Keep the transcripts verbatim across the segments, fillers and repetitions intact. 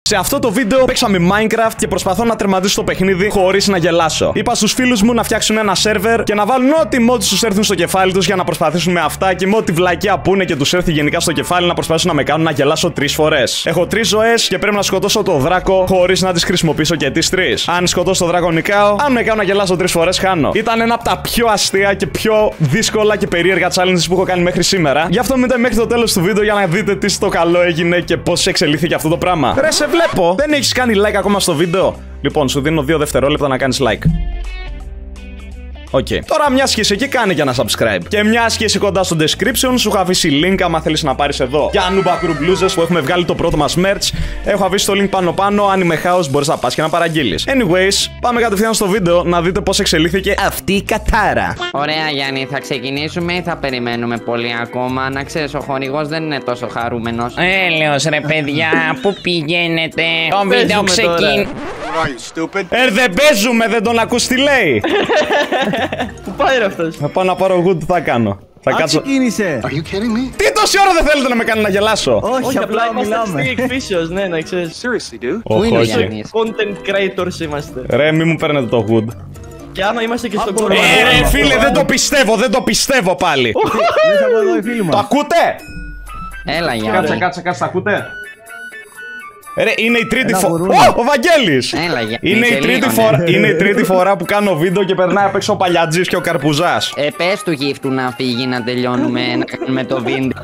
Σε αυτό το βίντεο παίξαμε Minecraft και προσπαθώ να τερματίσω το παιχνίδι χωρίς να γελάσω. Είπα στους φίλους μου να φτιάξουν ένα σερβερ και να βάλουν ό,τι mods τους έρθουν στο κεφάλι τους για να προσπαθήσουν με αυτά και με ό,τι βλακιά πούνε και τους έρθει γενικά στο κεφάλι να προσπαθήσουν να με κάνουν να γελάσω τρεις φορές. Έχω τρεις ζωές και πρέπει να σκοτώσω το δράκο χωρίς να τις χρησιμοποιήσω και τις τρεις. Αν σκοτώσω το δράκο νικάω, αν με κάνω να γελάσω τρεις φορές χάνω. Ήταν ένα από τα πιο αστεία και πιο δύσκολα και περίεργα challenges που έχω κάνει μέχρι σήμερα. Γι' αυτό μείνετε μέχρι το τέλος του βίντεο για να δείτε τι στο καλό έγινε και πώς εξελίχθηκε αυτό το πράγμα. Ρε, σε βλέπω! Δεν έχεις κάνει like ακόμα στο βίντεο. Λοιπόν, σου δίνω δύο δευτερόλεπτα να κάνεις like. Οκ. Okay. Τώρα, μια και είσαι εκεί, κάνε και ένα subscribe. Και μια και είσαι κοντά στο description, σου έχω αφήσει link άμα θέλεις να πάρεις εδώ. Για Nooba Crew μπλούζες που έχουμε βγάλει το πρώτο μας merch. Έχω αφήσει το link πάνω πάνω. Αν είμαι χάος, μπορείς να πας και να παραγγείλεις. Anyways, πάμε κατευθείαν στο βίντεο να δείτε πώς εξελίχθηκε αυτή η κατάρα. Ωραία, Γιάννη, θα ξεκινήσουμε ή θα περιμένουμε πολύ ακόμα? Να ξέρεις, ο χορηγός δεν είναι τόσο χαρούμενος. Έλεος ρε παιδιά, πού πηγαίνετε? Το βίντεο ξεκινάει. Ε, δεν παίζουμε, δεν τον ακούς τι λέει. Πού πάει ρε αυτός? Θα πάω να πάρω wood, τι θα κάνω? Θα κάτσω. Ξεκίνησε. Τι τόση ώρα δεν θέλετε να με κάνει να γελάσω? Όχι, απλά είμαστε στρατηγική εκφύσεως, ναι, να ξέρεις. Πού είναι ο Όχι. Γιάννης? Content creators είμαστε. Ρε, μη μου παίρνετε το wood. Και άμα είμαστε και στον κόρο. Ε, ρε φίλε, δεν το πιστεύω, δεν το πιστεύω πάλι. Μέσα από εδώ οι φίλοι Το μας. ακούτε? Έλα, Κάτσε, Γιάννη. κάτσε, κάτσε, τα ακούτε? Ρε, είναι η τρίτη Ένα φορά. γουρούνι. Ο Βαγγέλης! Έλα, Γιάννη. Είναι η, σε τρίτη λίγο, φορά, ναι. είναι η τρίτη φορά που κάνω βίντεο και περνάει απ' έξω ο Παλιατζής και ο Καρπουζάς. Ε, πες του γύφτου να φύγει να τελειώνουμε να κάνουμε το βίντεο.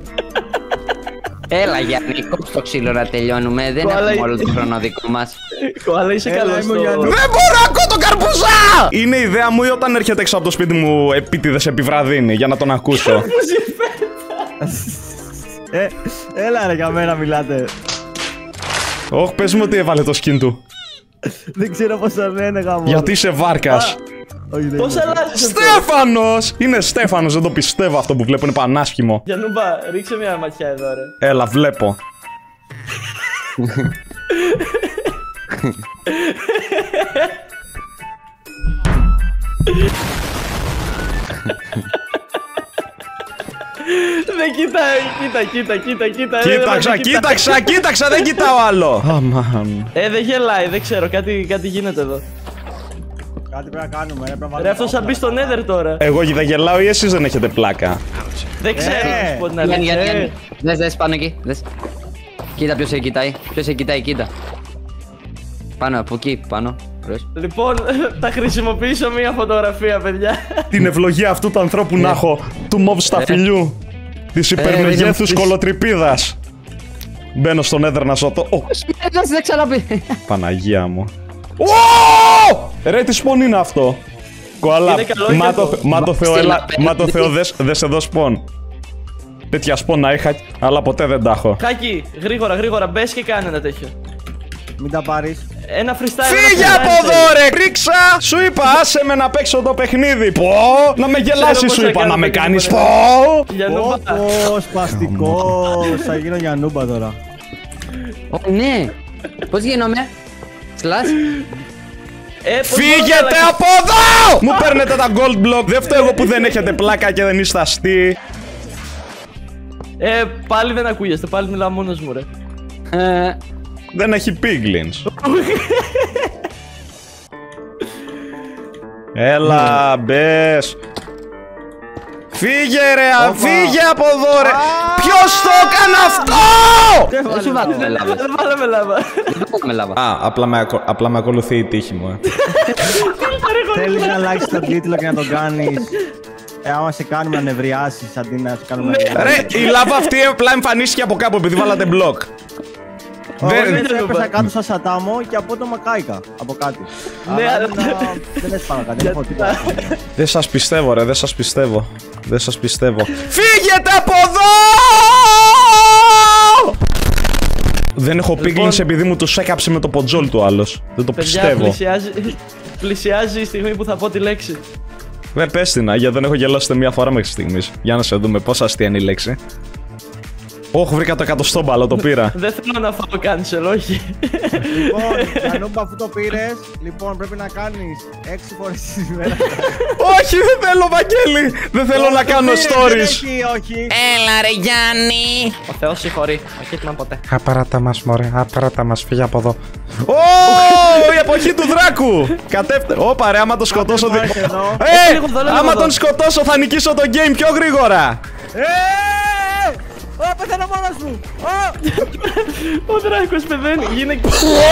Έλα, Γιάννη, κόψε το ξύλο να τελειώνουμε. Δεν Κοάλα, έχουμε ε- όλο το χρόνο δικό μας. Αλλά είσαι Έλα, καλός είμαι ο στο... Γιάννης. Δεν μπορώ να ακούω τον Καρπουζά! Είναι η ιδέα μου ή όταν έρχεται έξω από το σπίτι μου επίτηδες επιβραδύνει για να τον ακούσω. Ε, έλα ρε, για μένα μιλάτε. Όχι, πες μου ότι έβαλε το skin του. Δεν ξέρω πώς θα λένε γάμο. Γιατί είσαι βάρκας. Όχι, δεν Πώς είναι. αλλάζεις αυτό? Στέφανος! Είναι Στέφανος, δεν το πιστεύω αυτό που βλέπω, είναι πανάσχημο. Για νούμπα, ρίξε μια ματιά εδώ ρε. Έλα, βλέπω. Δεν κοιτάει, κοίτα, κοίτα, κοίτα, κοίτα. ε, Κοίταξα, δεν κοιτάει. κοίταξα, κοίταξα, δεν κοιτάω άλλο. Αμάν. Ε, δεν γελάει, δεν ξέρω, κάτι, κάτι γίνεται εδώ. Κάτι πρέπει να κάνουμε, ρε, πρέπει να Ρε, βάλουμε αυτός θα τα μπει στο Nether τώρα. Εγώ δεν γελάω ή εσείς δεν έχετε πλάκα? Δεν ξέρω, Ε, να σου πω την Γιάννη, αλήθεια. Γιάννη, Ε, Γιάννη. Δες, δες, πάνω εκεί, δες. Κοίτα ποιος σε κοιτάει, ποιος σε κοιτάει, κοίτα. Πάνω, από εκεί, πάνω. Βρες. Λοιπόν, θα χρησιμοποιήσω μια φωτογραφία, παιδιά. Την ευλογία αυτού του ανθρώπου να έχω, του μοβ σταφυλιού, της υπερμεγέθους δεν- κολοτρυπίδας. Μπαίνω στον έδρα να σωτώ. Ω, Ε, δεν σε ξαναπεί. Παναγία μου. Ω! Ρε, τι σπον είναι αυτό? Κοαλά, Είναι καλό μα και το, αυτό. μα το Θεό, Στείλα, έλα, παιδί. μα το Θεό δες, δες εδώ σπον. Τέτοια σπον να είχα, αλλά ποτέ δεν τα έχω. Χάκι, γρήγορα, γρήγορα, μπες και κάνε ένα τέτοιο. Μην τα πάρεις. Ένα freestyle. Φύγε ένα από freestyle εδώ θέλει. ρε, ρίξα! Σου είπα, άσε με να παίξω το παιχνίδι. Πω! Να με γελάσεις πώς σου θα είπα, κάνω να με το κάνεις. παιχνίδι. Πω! Για νούμπα. Ω, σπαστικός. Θα γίνω για νούμπα τώρα. Ω, ναι. Πώς γίνομαι? Σλάς. Ε, πώς Φύγετε μπορώ να- από εδώ! Μου παίρνετε τα gold block. Δεν φταίω εγώ που δεν έχετε πλάκα και δεν είστε αστεί. Ε, πάλι δεν ακούγεστε, πάλι μιλάω μόνος μου, ρε. Ε, Δεν έχει piglins. Έλα, μπες. Φύγε ρε, φύγε από εδώ ρε. Ποιος το έκανε αυτό? δεν σου βάλουμε λάβα. Δεν βάλαμε λάβα. Δεν βάλουμε λάβα. Α, απλά με, ακο- απλά με ακολουθεί η τύχη μου. ε. Θέλεις να αλλάξεις τον τίτλο και να τον κάνεις. Ε, άμα σε κάνουμε να νευριάσεις αντί να σε κάνουμε να Ρε, η λάβα αυτή απλά εμφανίστηκε από κάπου επειδή βάλατε μπλοκ. Δεν Δεν- έπεσα κάτω σαν σατάμο και απότομα κάηκα από κάτι. Ναι, Αλλά αλλά- δεν- δεν έτσι πάνω κάτι, δεν έχω τίποτα. Δεν σας πιστεύω ρε, δεν σας πιστεύω. Δεν σας πιστεύω. Φύγετε από εδώ! Δεν έχω piglins επειδή μου τους έκαψε με το ποτζόλ του άλλος. Δεν το Παιδιά, πιστεύω. πλησιάζει, πλησιάζει η στιγμή που θα πω τη λέξη. Ρε πες την, Άγια, δεν έχω γελάσει ούτε μία φορά μέχρι στιγμής. Για να σε δούμε πόσα αστεία είναι η λέξη. Όχι, βρήκα το εκατοστό μπάλο, το πήρα. Δεν θέλω να φάω cancel, όχι. Λοιπόν, Γιαννούμπα, αφού το πήρες, λοιπόν πρέπει να κάνεις έξι φορές τη ημέρα. Όχι, δεν θέλω, Βαγγέλη! Δεν θέλω να κάνω stories. Όχι. Έλα ρε Γιάννη. Ο Θεός συγχωρεί. Όχι έτοιμα ποτέ. Απαράτα μας, μωρέ, απαράτα μας, φύγε από εδώ. Ω, η εποχή του Δράκου! Κατέφτε. Ω, παρέ, άμα το σκοτώσω. Πάμε εδώ. Ε, λίγο εδώ, λίγο άμα εδώ. τον σκοτώσω θα νικήσω το game πιο γρήγορα. Ε! Ω, πεθαίνω μόνος μου! Ω! Ο Δράκος πεθαίνει. Γίνεται.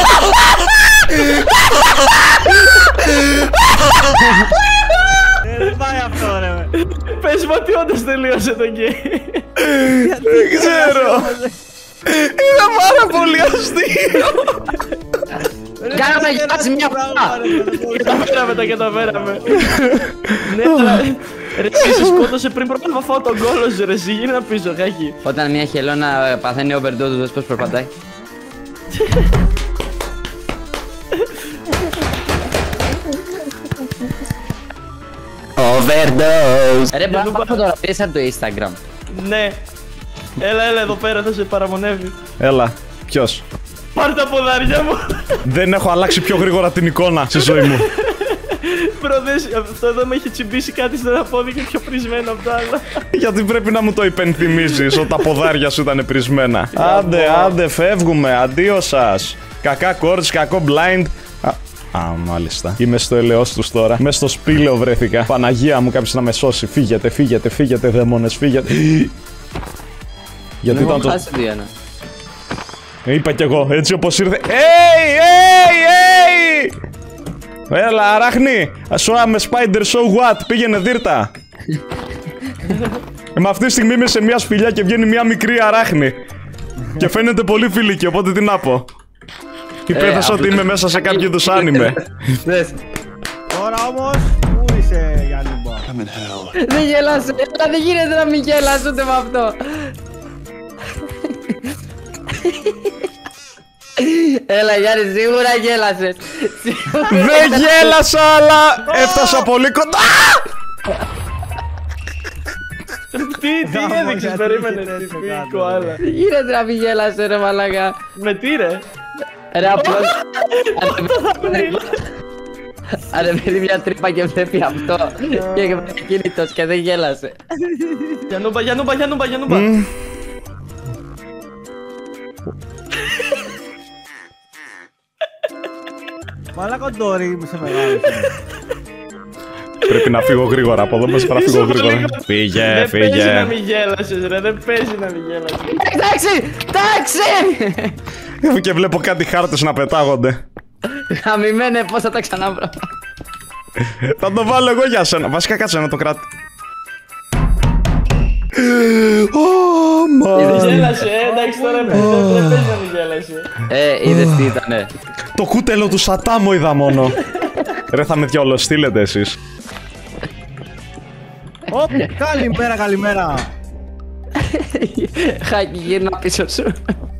Ε, δεν πάει αυτό, ρε. Πες μου ότι όντως τελείωσε το game. Δεν ξέρω. Είναι πάρα πολύ αστείο. Κάνω να γελάσει μια φορά. Και τα φέραμε τα και τα φέραμε. Ναι, τώρα. Ρε, εσύ σκότωσε πριν προλάβα φάω τον κόλο σου, ρε, εσύ γίνε πίσω, χάκι. Όταν μια χελώνα παθαίνει overdose, δες πώς περπατάει. Overdose. Ρε, μπορώ να πάω φωτογραφίες από το Instagram. Ναι. Έλα, έλα εδώ πέρα, θα σε παραμονεύει. Έλα, ποιος? Πάρ' τα ποδάρια μου. Δεν έχω αλλάξει πιο γρήγορα την εικόνα στη ζωή μου. Προδες, αυτό εδώ με έχει τσιμπήσει κάτι στο ένα πόδι και πιο πρισμένο από τα άλλα. Γιατί πρέπει να μου το υπενθυμίζεις ότι τα ποδάρια σου ήταν πρισμένα. Άντε, άντε, φεύγουμε. Αντίο σας. Κακά κόρτς, κακό blind. Α, α, μάλιστα. Είμαι στο ελαιός τους τώρα. Μες στο σπήλαιο βρέθηκα. Παναγία μου, κάποιος να με σώσει. Φύγετε, φύγετε, φύγετε, δαίμονες, φύγετε. Γιατί ήταν το... Χάσει το ένα. Είπα κι εγώ, έτσι όπως ήρθε. Hey, hey, hey! Έλα, αράχνη! Ασώα με spider, so what? Πήγαινε δίρτα! ε, με αυτή τη στιγμή είμαι σε μια σπηλιά και βγαίνει μια μικρή αράχνη. Και φαίνεται πολύ φιλική, οπότε τι να πω. Υπέθεσα ότι είμαι μέσα σε κάποιο είδους άνιμε. Τώρα όμως, πού είσαι, Γιαννούμπα? Δεν γέλασε, αλλά δεν γίνεται να μην γέλας ούτε με αυτό. Έλα Γιάννη, σίγουρα γέλασες. Δεν γέλασα, αλλά έφτασα πολύ κοντά. Τι, τι έδειξες, περίμενε, τι κοάλα. Γίνεται να μην γέλασε ρε μαλάκα. Με τι ρε? Ρε απλώς... Ανεβαίνει μια τρύπα και βλέπει αυτό. Και είναι κινητός και δεν γέλασε. Γιαννούμπα, Γιαννούμπα, Γιαννούμπα, Γιαννούμπα. Μαλάκα Ντόρι, είμαι σε μεγάλη. Πρέπει να φύγω γρήγορα από εδώ, μέσα να φύγω γρήγορα. Φύγε, Δεν παίζει να φύγε. μην γέλασες ρε, δεν παίζει να μην γέλασες. Εντάξει, εντάξει. Και βλέπω κάτι χάρτες να πετάγονται. Χαμημένε, πώς θα τα ξαναβρω. Θα το βάλω εγώ για σένα. Βασικά κάτσε να το κρατήσω. Γέλασε, ε, εντάξει τώρα δεν παίζει να μην γέλασε. Ε, είδες τι ήτανε. Το κούτελο του Σατάμο είδα μόνο. Ρε, θα με διαολοστείλετε εσείς. Οπ, καλημέρα, καλημέρα. Χάκι, γύρνα πίσω σου.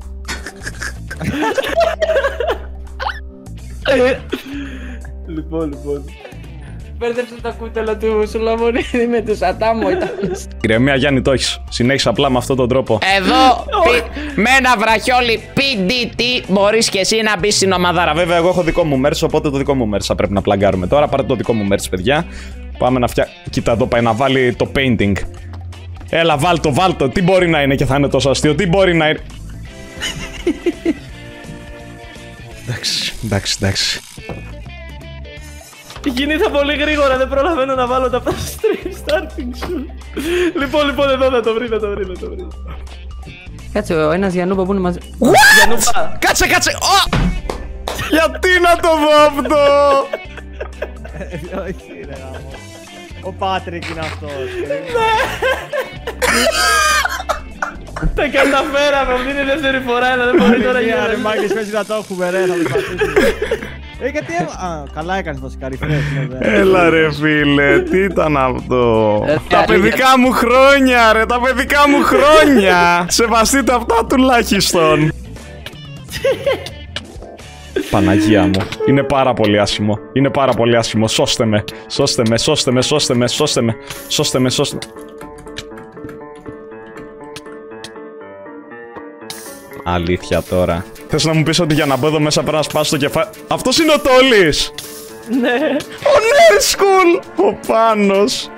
Λοιπόν, λοιπόν. Μπέρδεψε το κούτελο του Σουλαμονίδη με του Σατάμο. Ηρεμία, Γιάννη, το έχεις. Συνέχισε απλά με αυτόν τον τρόπο. Εδώ πι- με ένα βραχιόλι πι ντι τι μπορείς και εσύ να μπεις στην ομαδάρα. Βέβαια, εγώ έχω δικό μου merch, οπότε το δικό μου merch θα πρέπει να πλαγκάρουμε τώρα. Πάρτε το δικό μου merch, παιδιά. Πάμε να φτιάξουμε. Κοίτα εδώ, πάει να βάλει το painting. Έλα, βάλτο, βάλτο. Τι μπορεί να είναι και θα είναι τόσο αστείο, τι μπορεί να είναι. Εντάξει, εντάξει, εντάξει. Κινήθα πολύ γρήγορα, δεν προλαβαίνω να βάλω τα stream starting σου. Λοιπόν, λοιπόν, εδώ θα το βρει, θα το βρει, θα το βρει. Κάτσε, ο ένας Γιαννούμπα που είναι μαζί. Γιαννούμπα. Κάτσε, κάτσε! Ω! Γιατί να το δω αυτό! Όχι, ρε γάμο. Ο Πάτρικ είναι αυτός. Τα καταφέραμε, αυτή είναι η δεύτερη φορά, αλλά δεν μπορεί τώρα Ρε για Μάγκες, πες να το έχουμε ρε, θα το πατήσουμε. Ε, γιατί έβα... Α, καλά έκανες το σκαριφρές. Έλα ρε φίλε, τι ήταν αυτό? Ε, Τα παιδικά μου χρόνια ρε, τα παιδικά μου χρόνια! Σεβαστείτε αυτά τουλάχιστον. Παναγία μου, είναι πάρα πολύ άσχημο. Είναι πάρα πολύ άσχημο, σώστε με. Σώστε με, σώστε με, σώστε με, σώστε με. Σώστε με, σώστε με. Αλήθεια τώρα. Θες να μου πεις ότι για να μπω εδώ μέσα πρέπει να σπάσω το κεφάλι. Αυτός είναι ο Τόλης! Ναι. Ο Nerdschool! Ο Πάνος!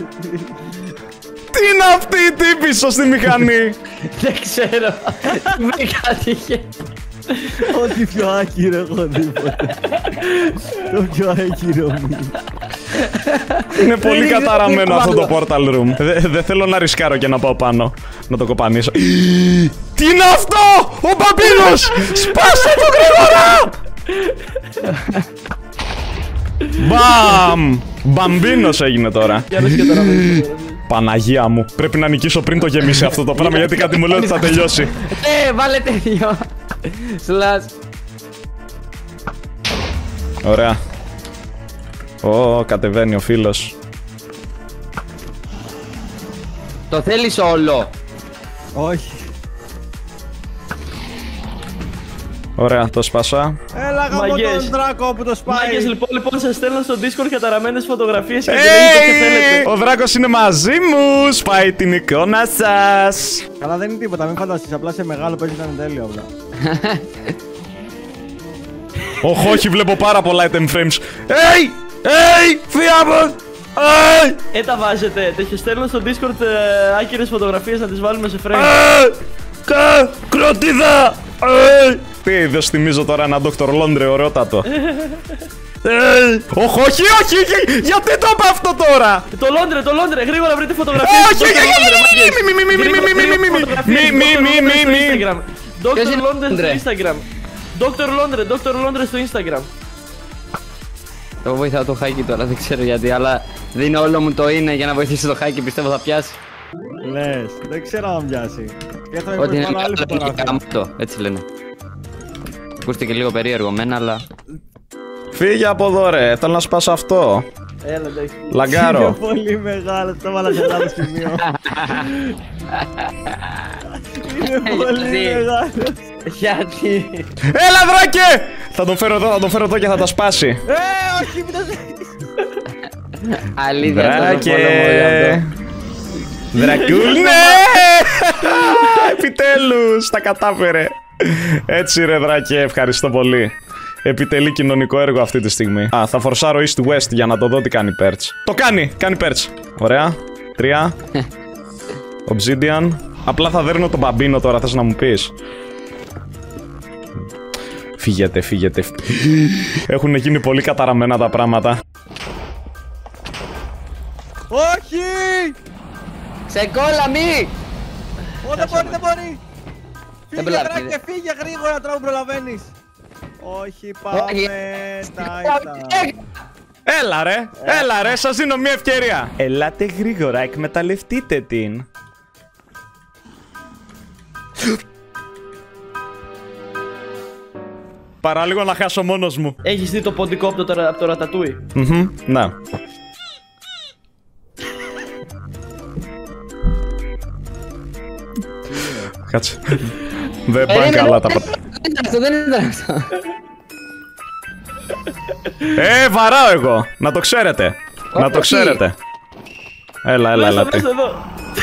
Τι είναι αυτή η τύπησο στη μηχανή! Δεν ξέρω. Με κάτυχε. Ό,τι πιο άκυρο έχω δει ποτέ. Το πιο άκυρο μου. Είναι πολύ καταραμένο αυτό το portal room. Δεν θέλω να ρισκάρω και να πάω πάνω. Να το κοπανίσω. Τι είναι αυτό! Ο Μπαμπίνος! Σπάστε το γρήγορα! Μπαμ! Μπαμπίνος έγινε τώρα. Παναγία μου. Πρέπει να νικήσω πριν το γεμίσει αυτό το πράγμα γιατί κάτι μου λέει ότι θα τελειώσει. Ε, βάλε τέτοιο. Σλάς. Ωραία. Ω, κατεβαίνει ο φίλος. Το θέλεις όλο. Όχι. Ωραία, το σπάσα. Έλα γαμώ τον Δράκο που το σπάει. Μάγκες, λοιπόν, λοιπόν, σας στέλνω στο Discord καταραμένες φωτογραφίες και Hey! δεν έχετε θέλετε. Ο Δράκος είναι μαζί μου. Σπάει την εικόνα σας. Καλά δεν είναι τίποτα, μην φανταστείς. Απλά σε μεγάλο παίζει ήταν τέλειο απλά. Οχ, όχι, βλέπω πάρα πολλά item frames. Hey! Hey! Φιάμος! Hey! Ε, τα βάζετε. Τέτοιο στέλνω στο Discord ε, άκυρες φωτογραφίες να τις βάλουμε σε frame. Hey! Κα! Κροτίδα! Hey! Τι είδες, θυμίζω τώρα ένα Doctor Londre, ωραιότατο. Όχι, όχι, όχι, γιατί το είπα αυτό τώρα! Το Λόντρε, το Λόντρε, γρήγορα βρείτε φωτογραφίες. Όχι, όχι, όχι, μη, μη, μη, μη, μη, μη, μη, μη, μη, μη, μη, μη, μη. Doctor Londre στο Instagram. Doctor Londre, Doctor Londre στο Instagram. Εγώ βοηθάω το Χάικι τώρα, δεν ξέρω γιατί, αλλά δίνω όλο μου το είναι για να βοηθήσω το Χάικι, πιστεύω θα πιάσει. Λες, δεν ξέρω αν πιάσει. Ότι είναι καλό και καμπτό, έτσι λένε. Ακούστηκε λίγο περίεργο μένα, αλλά... Φύγε από εδώ ρε, θέλω να σπάσω αυτό. Έλα, εντάξει. Λαγκάρω. Είναι πολύ μεγάλο, το έβαλα σε λάθος σημείο. Είναι πολύ μεγάλο. Γιατί? Έλα Δράκε! Θα τον φέρω εδώ, θα τον φέρω εδώ και θα τα σπάσει. Ε, όχι, μην το ζεις. Αλήθεια, Δράκε! αυτό. Δρακούλ, ναι! Επιτέλους, τα κατάφερε. Έτσι ρε Δράκε, ευχαριστώ πολύ. Επιτελεί κοινωνικό έργο αυτή τη στιγμή. Α, θα φορσάρω East West για να το δω τι κάνει Perch. Το κάνει! Κάνει Perch. Ωραία. Τρία. Obsidian. Απλά θα δέρνω τον Μπαμπίνο τώρα, θες να μου πεις. Φύγετε, φύγετε. Έχουν γίνει πολύ καταραμένα τα πράγματα. Όχι! Σε κόλλα μη! Ω, δεν μπορεί, δεν μπορεί! Φύγε μπλάρει, Δράκε, φύγε γρήγορα τώρα που προλαβαίνεις. Όχι, πάμε, τα Έλα ρε, έλα ρε, σας δίνω μια ευκαιρία. Ελάτε γρήγορα, εκμεταλλευτείτε την. Παρά να χάσω μόνος μου. Έχεις δει το ποντικό από το, από το ρατατούι? Μμμ, ναι. Κάτσε. Δεν πάνε καλά τα πράγματα. Δεν ήταν αυτό, δεν ήταν αυτό. Ε, βαράω εγώ. Να το ξέρετε. Να το ξέρετε. Έλα, έλα, έλα. Μέσα εδώ.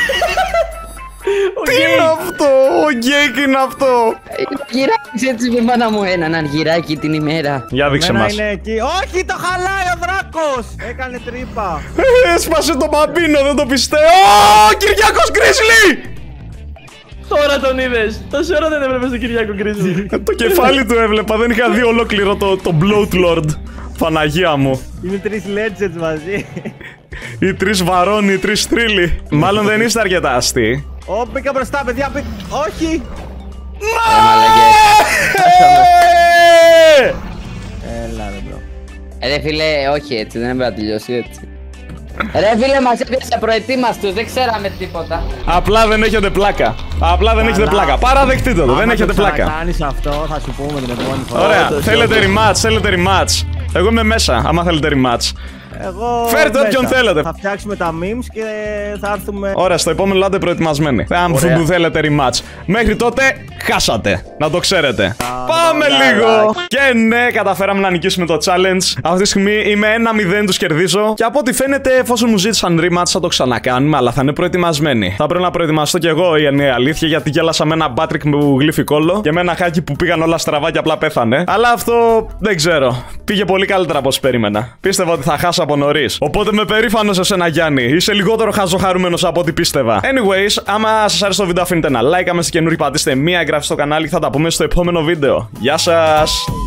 Τι είναι αυτό, ο γκέικ είναι αυτό. Γυράκι έτσι με μάνα μου έναν αργυράκι την ημέρα. Για δείξε μας. είναι εκεί. Όχι, το χαλάει ο Δράκος. Έκανε τρύπα. Έσπασε το Μπαμπίνο, δεν το πιστεύω. Ω, Κυριάκος Γκρίσλι. Τώρα τον είδες. Τόση ώρα δεν έβλεπες τον Κυριάκο Γκρίζλι. Το κεφάλι του έβλεπα, δεν είχα δει ολόκληρο το, το Bloat Lord. Παναγία μου. Είναι τρεις legends μαζί. Οι τρεις βαρώνοι, οι τρεις θρύλοι. Μάλλον δεν είστε αρκετά αστεί. Ω, μπήκα μπροστά, παιδιά, μπήκα. Όχι! Έλα, ρε μπρο. Ρε φίλε, όχι έτσι, δεν έπρεπε να τελειώσει έτσι. Ρε φίλε, μας έπιασε προετοίμαστος, δεν ξέραμε τίποτα. Απλά δεν έχετε πλάκα. Απλά δεν έχετε πλάκα. Παραδεχτείτε το, δεν έχετε πλάκα. Αν κάνεις αυτό, θα σου πούμε την επόμενη φορά. Ωραία, θέλετε rematch, θέλετε rematch. Εγώ είμαι μέσα, άμα θέλετε rematch. Εγώ Φέρτε μέσα. όποιον θέλετε. Θα φτιάξουμε τα memes και θα έρθουμε. Ωραία, στο επόμενο λάτε προετοιμασμένοι. Αν που θέλετε rematch. Μέχρι τότε, χάσατε. Να το ξέρετε. Πάμε λίγο! Και ναι, καταφέραμε να νικήσουμε το challenge. Αυτή τη στιγμή είμαι ένα μηδέν, τους κερδίζω. Και από ό,τι φαίνεται, εφόσον μου ζήτησαν rematch, θα το ξανακάνουμε, αλλά θα είναι προετοιμασμένοι. Θα πρέπει να προετοιμαστώ κι εγώ, είναι η αλήθεια, γιατί γέλασα με ένα μπάτρικ που γλύφει κόλλο και με ένα χάκι που πήγαν όλα στραβά και απλά πέθανε. Αλλά αυτό δεν ξέρω. Πήγε πολύ καλύτερα από όσο περίμενα. Πίστευα ότι θα χάσω από νωρίς. Οπότε είμαι περήφανος σε σένα, Γιάννη. Είσαι λιγότερο χαζοχαρούμενος από ό,τι πίστευα. Anyways, άμα σας άρεσε το βίντεο, αφήνετε ένα like. Άμα είστε καινούριοι, πατήστε μία εγγραφή στο κανάλι και θα τα πούμε στο επόμενο βίντεο. Γεια σας!